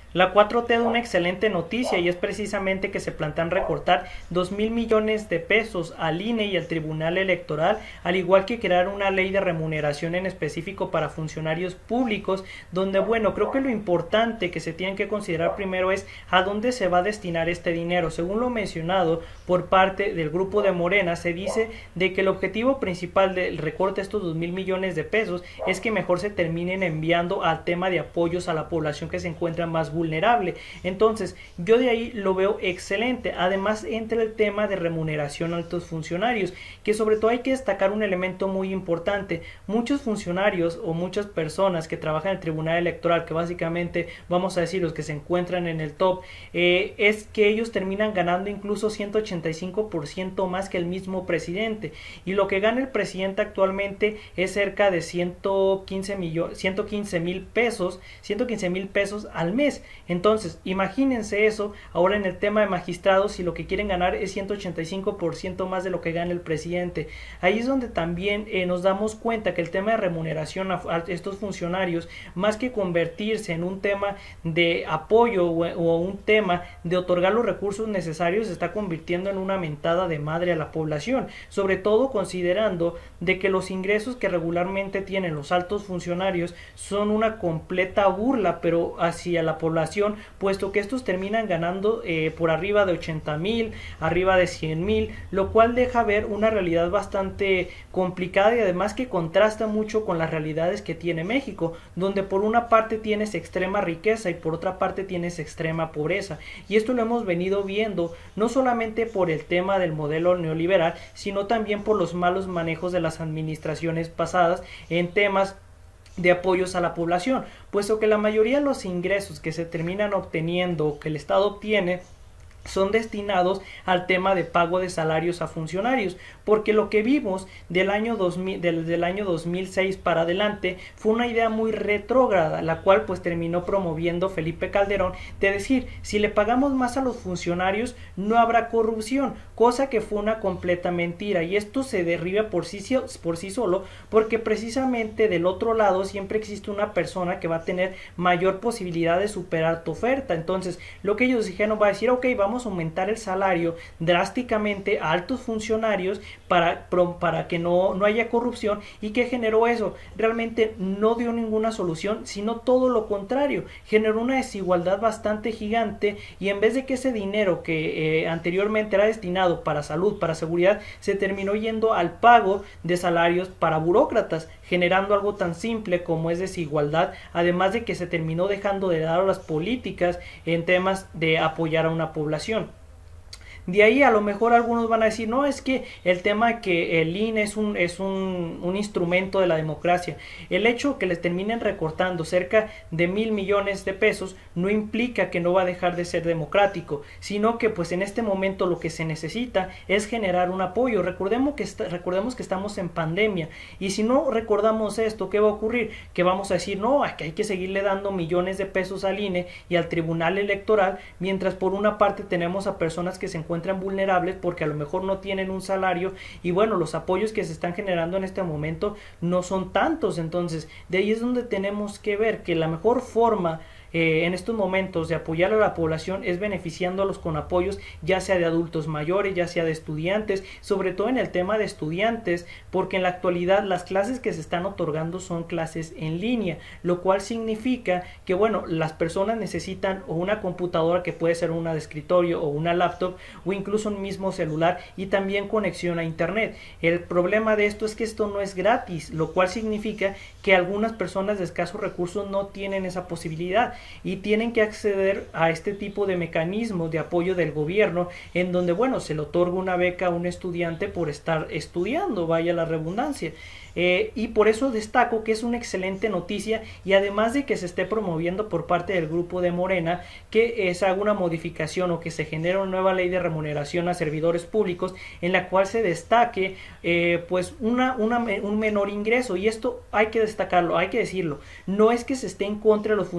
La 4T da una excelente noticia y es precisamente que se plantean recortar 2.000 millones de pesos al INE y al Tribunal Electoral, al igual que crear una ley de remuneración en específico para funcionarios públicos, donde bueno, creo que lo importante que se tiene que considerar primero es a dónde se va a destinar este dinero. Según lo mencionado por parte del grupo de Morena, se dice de que el objetivo principal del recorte de estos 2.000 millones de pesos es que mejor se terminen enviando al tema de apoyos a la población que se encuentra más vulnerable. Entonces, yo de ahí lo veo excelente. Además, entra el tema de remuneración a altos funcionarios, que sobre todo hay que destacar un elemento muy importante. Muchos funcionarios o muchas personas que trabajan en el Tribunal Electoral, que básicamente, vamos a decir, los que se encuentran en el top, es que ellos terminan ganando incluso 185% más que el mismo presidente. Y lo que gana el presidente actualmente es cerca de 115 mil pesos al mes. Entonces, imagínense eso ahora en el tema de magistrados, si lo que quieren ganar es 185% más de lo que gana el presidente. Ahí es donde también nos damos cuenta que el tema de remuneración a estos funcionarios, más que convertirse en un tema de apoyo o un tema de otorgar los recursos necesarios, se está convirtiendo en una mentada de madre a la población, sobre todo considerando de que los ingresos que regularmente tienen los altos funcionarios son una completa burla, pero hacia la población, puesto que estos terminan ganando por arriba de 80,000, arriba de 100,000, lo cual deja ver una realidad bastante complicada y además que contrasta mucho con las realidades que tiene México, donde por una parte tienes extrema riqueza y por otra parte tienes extrema pobreza. Y esto lo hemos venido viendo no solamente por el tema del modelo neoliberal, sino también por los malos manejos de las administraciones pasadas en temas de apoyos a la población, puesto que la mayoría de los ingresos que se terminan obteniendo o que el Estado obtiene son destinados al tema de pago de salarios a funcionarios, porque lo que vimos del año 2000, desde el año 2006 para adelante fue una idea muy retrógrada, la cual pues terminó promoviendo Felipe Calderón, de decir, si le pagamos más a los funcionarios no habrá corrupción, cosa que fue una completa mentira, y esto se derriba por sí solo, porque precisamente del otro lado siempre existe una persona que va a tener mayor posibilidad de superar tu oferta. Entonces lo que ellos dijeron va a decir, ok, vamos a aumentar el salario drásticamente a altos funcionarios para que no haya corrupción. ¿Y qué generó eso? Realmente no dio ninguna solución, sino todo lo contrario, generó una desigualdad bastante gigante, y en vez de que ese dinero que anteriormente era destinado para salud, para seguridad, se terminó yendo al pago de salarios para burócratas, generando algo tan simple como es desigualdad, además de que se terminó dejando de lado las políticas en temas de apoyar a una población. De ahí a lo mejor algunos van a decir, no, es que el tema que el INE es un instrumento de la democracia. El hecho que les terminen recortando cerca de 1.000 millones de pesos no implica que no va a dejar de ser democrático, sino que pues en este momento lo que se necesita es generar un apoyo. Recordemos que estamos en pandemia, y si no recordamos esto, ¿qué va a ocurrir? Que vamos a decir, no, que hay que seguirle dando millones de pesos al INE y al Tribunal Electoral, mientras por una parte tenemos a personas que se encuentran vulnerables porque a lo mejor no tienen un salario, y bueno, los apoyos que se están generando en este momento no son tantos. Entonces de ahí es donde tenemos que ver que la mejor forma en estos momentos de apoyar a la población es beneficiándolos con apoyos, ya sea de adultos mayores, ya sea de estudiantes, sobre todo en el tema de estudiantes, porque en la actualidad las clases que se están otorgando son clases en línea, lo cual significa que bueno, las personas necesitan o una computadora, que puede ser una de escritorio o una laptop, o incluso un mismo celular, y también conexión a internet. El problema de esto es que esto no es gratis, lo cual significa que algunas personas de escasos recursos no tienen esa posibilidad y tienen que acceder a este tipo de mecanismos de apoyo del gobierno, en donde bueno, se le otorga una beca a un estudiante por estar estudiando, vaya la redundancia. Y por eso destaco que es una excelente noticia, y además de que se esté promoviendo por parte del grupo de Morena que se haga una modificación o que se genere una nueva ley de remuneración a servidores públicos en la cual se destaque pues un menor ingreso. Y esto hay que destacarlo, hay que decirlo, no es que se esté en contra de los funcionarios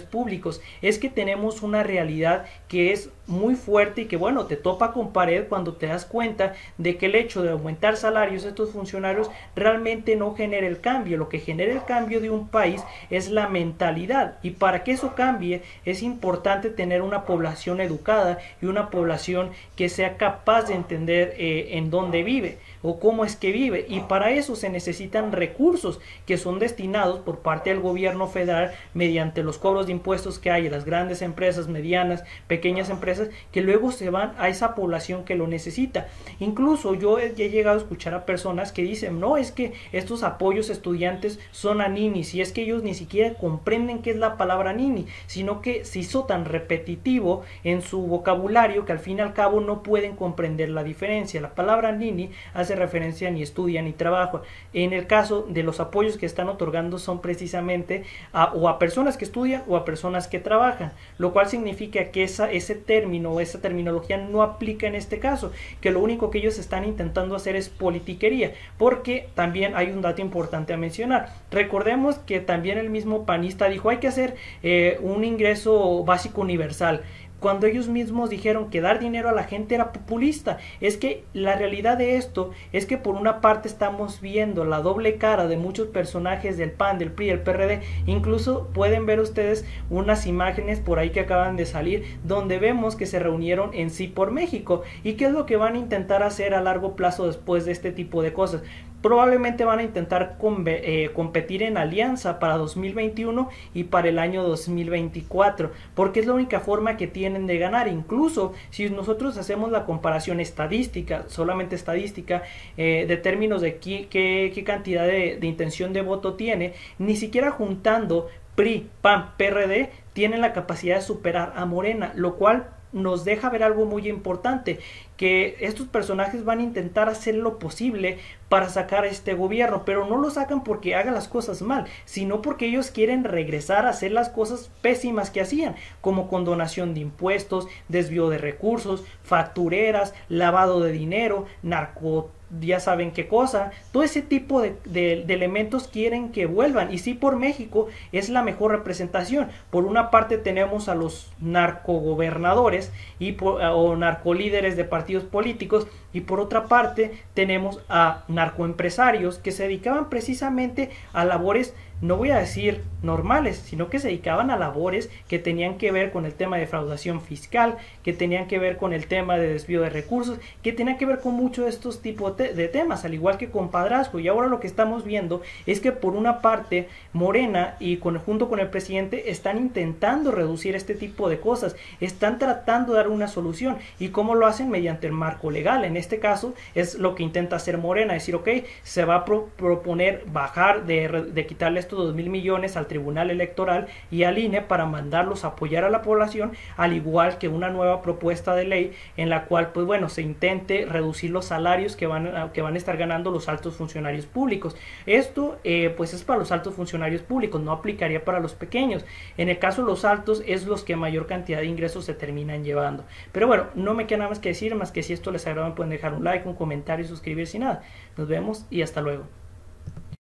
públicos, es que tenemos una realidad que es muy fuerte y que bueno, te topa con pared cuando te das cuenta de que el hecho de aumentar salarios de estos funcionarios realmente no genera el cambio. Lo que genera el cambio de un país es la mentalidad, y para que eso cambie es importante tener una población educada y una población que sea capaz de entender en dónde vive o cómo es que vive, y para eso se necesitan recursos que son destinados por parte del gobierno federal mediante los cobros de impuestos que hay en las grandes empresas, medianas, pequeñas empresas, que luego se van a esa población que lo necesita. Incluso yo he llegado a escuchar a personas que dicen, no, es que estos apoyos a estudiantes son a ninis, y es que ellos ni siquiera comprenden qué es la palabra nini, sino que se hizo tan repetitivo en su vocabulario que al fin y al cabo no pueden comprender la diferencia. La palabra nini hace referencia a ni estudia ni trabaja. En el caso de los apoyos que están otorgando son precisamente o a personas que estudian o a personas que trabajan, lo cual significa que ese término o esa terminología no aplica en este caso, que lo único que ellos están intentando hacer es politiquería, porque también hay un dato importante a mencionar. Recordemos que también el mismo panista dijo hay que hacer un ingreso básico universal, cuando ellos mismos dijeron que dar dinero a la gente era populista. Es que la realidad de esto es que por una parte estamos viendo la doble cara de muchos personajes del PAN, del PRI, del PRD, incluso pueden ver ustedes unas imágenes por ahí que acaban de salir donde vemos que se reunieron en Sí por México. ¿Y qué es lo que van a intentar hacer a largo plazo después de este tipo de cosas? Probablemente van a intentar competir en alianza para 2021 y para el año 2024, porque es la única forma que tienen de ganar. Incluso si nosotros hacemos la comparación estadística, solamente estadística, de términos de qué cantidad de intención de voto tiene, ni siquiera juntando PRI, PAN, PRD, tienen la capacidad de superar a Morena, lo cual nos deja ver algo muy importante, que estos personajes van a intentar hacer lo posible para sacar a este gobierno, pero no lo sacan porque haga las cosas mal, sino porque ellos quieren regresar a hacer las cosas pésimas que hacían, como condonación de impuestos, desvío de recursos, factureras, lavado de dinero, ya saben qué cosa, todo ese tipo de elementos quieren que vuelvan. Y Sí por México es la mejor representación. Por una parte tenemos a los narcogobernadores o narcolíderes de partidos políticos, y por otra parte tenemos a narcoempresarios que se dedicaban precisamente a labores, no voy a decir normales, sino que se dedicaban a labores que tenían que ver con el tema de defraudación fiscal, que tenían que ver con el tema de desvío de recursos, que tenían que ver con muchos de estos tipos de temas, al igual que con Padrazgo. Y ahora lo que estamos viendo es que por una parte Morena y junto con el presidente están intentando reducir este tipo de cosas, están tratando de dar una solución. ¿Y cómo lo hacen? Mediante el marco legal. En este caso es lo que intenta hacer Morena, decir ok, se va a proponer bajar de quitarle estos 2,000 millones al Tribunal Electoral y al INE para mandarlos a apoyar a la población, al igual que una nueva propuesta de ley en la cual pues bueno, se intente reducir los salarios que van a estar ganando los altos funcionarios públicos. Esto pues es para los altos funcionarios públicos, no aplicaría para los pequeños. En el caso de los altos es los que mayor cantidad de ingresos se terminan llevando. Pero bueno, no me queda nada más que decir, más que si esto les agrada pueden dejar un like, un comentario y suscribirse y nada. Nos vemos y hasta luego.